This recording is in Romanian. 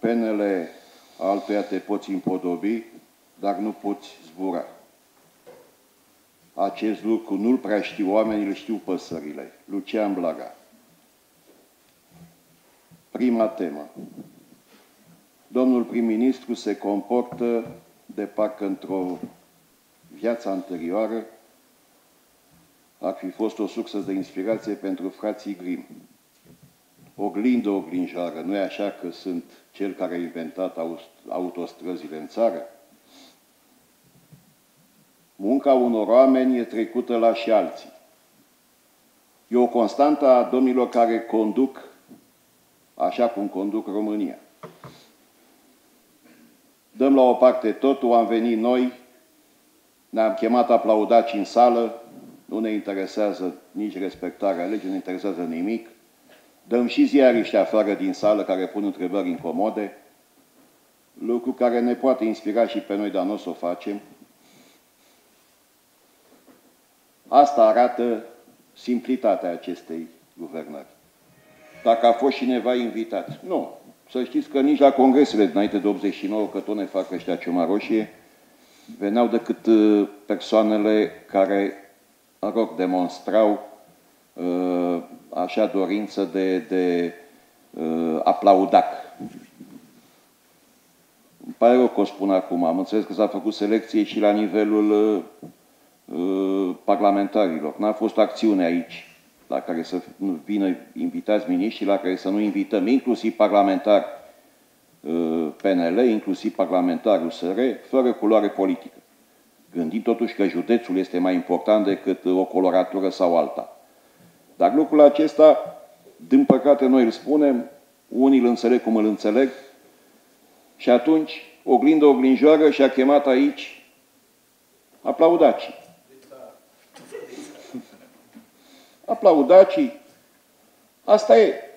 penele altuia te poți împodobi, dar nu poți zbura. Acest lucru nu-l prea știu oamenii, îl știu păsările. Lucian Blaga. Prima temă. Domnul prim-ministru se comportă de parcă într-o viață anterioară ar fi fost o sursă de inspirație pentru frații Grimm. Oglindă, oglinjoară, nu e așa că sunt cel care a inventat autostrăzile în țară? Munca unor oameni e trecută la și alții. E o constantă a domnilor care conduc așa cum conduc România. Dăm la o parte totul, am venit noi, ne-am chemat aplaudați în sală, nu ne interesează nici respectarea legii, nu ne interesează nimic. Dăm și ziariști afară din sală care pun întrebări incomode, lucru care ne poate inspira și pe noi, dar nu o să o facem. Asta arată simplitatea acestei guvernări. Dacă a fost cineva invitat. Nu. Să știți că nici la congresele dinainte de 89, că tot ne fac ăștia ciuma roșie, veneau decât persoanele care, mă rog, demonstrau așa dorință de aplaudac. Îmi pare rău că o spun acum. Am înțeles că s-a făcut selecție și la nivelul parlamentarilor. N-a fost acțiune aici la care să vină invitați miniștri, la care să nu invităm inclusiv parlamentari PNL, inclusiv parlamentari USR, fără culoare politică. Gândim totuși că județul este mai important decât o coloratură sau alta. Dar lucrul acesta, din păcate, noi îl spunem, unii îl înțeleg cum îl înțeleg, și atunci, oglindă, oglinjoară, și-a chemat aici aplaudacii. Aplaudacii. Asta e.